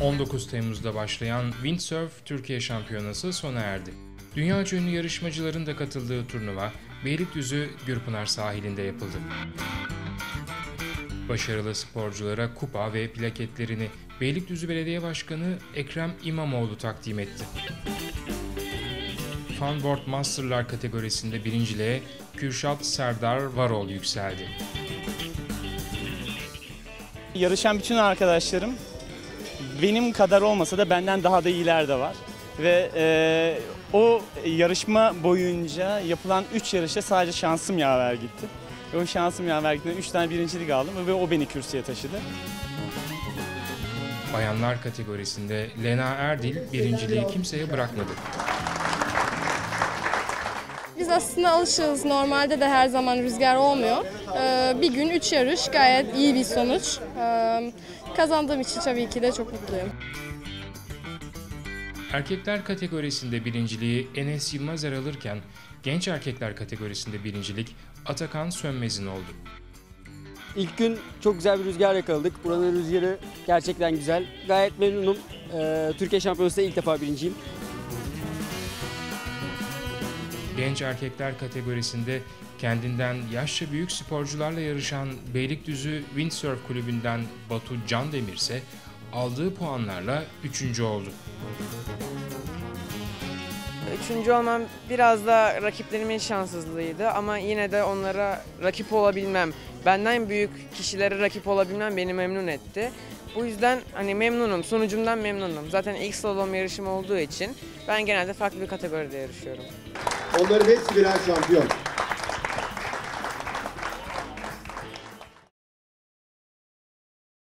19 Temmuz'da başlayan Windsurf Türkiye Şampiyonası sona erdi. Dünyaca ünlü yarışmacıların da katıldığı turnuva Beylikdüzü Gürpınar sahilinde yapıldı. Başarılı sporculara kupa ve plaketlerini Beylikdüzü Belediye Başkanı Ekrem İmamoğlu takdim etti. Funboard Master'lar kategorisinde birinciliğe Kürşat Serdar Varol yükseldi. Yarışan bütün arkadaşlarım benim kadar olmasa da benden daha da iyiler de var. Ve o yarışma boyunca yapılan 3 yarışta sadece şansım yaver gitti. Ve o şansım yaver gittiğinde 3 tane birincilik aldım ve o beni kürsüye taşıdı. Bayanlar kategorisinde Lena Erdil birinciliği kimseye bırakmadı. Biz aslında alışığız. Normalde de her zaman rüzgar olmuyor. Bir gün 3 yarış gayet iyi bir sonuç. Kazandığım için tabii ki de çok mutluyum. Erkekler kategorisinde birinciliği Enes Yılmazer alırken genç erkekler kategorisinde birincilik Atakan Sönmez'in oldu. İlk gün çok güzel bir rüzgar yakaladık. Buranın rüzgarı gerçekten güzel. Gayet memnunum. Türkiye Şampiyonası'nda ilk defa birinciyim. Genç erkekler kategorisinde kendinden yaşça büyük sporcularla yarışan Beylikdüzü Windsurf Kulübü'nden Batu Candemir ise aldığı puanlarla 3. oldu. Üçüncü olmam biraz da rakiplerimin şanssızlığıydı ama yine de onlara rakip olabilmem, benden büyük kişilere rakip olabilmem beni memnun etti. Bu yüzden memnunum, sonucumdan memnunum. Zaten ilk slalom yarışım olduğu için ben genelde farklı bir kategoride yarışıyorum. Onların hepsi birer şampiyon.